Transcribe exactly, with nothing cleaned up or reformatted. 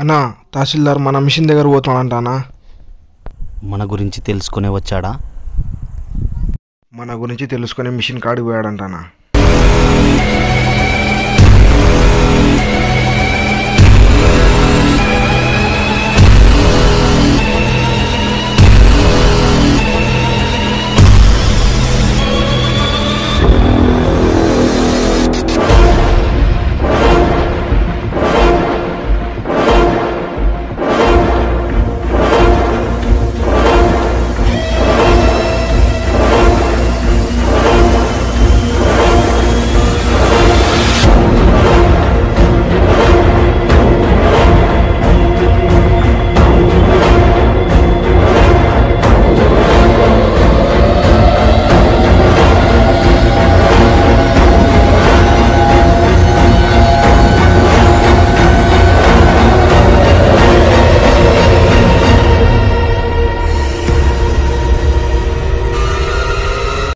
అన్నా తహసీల్దార్ మన మిషన్ దగ్గర పోతాడంటానా? మన గురించి తెలుసుకునే వచ్చాడా? మన గురించి తెలుసుకునే మిషన్ కాడికి పోయాడంటానా?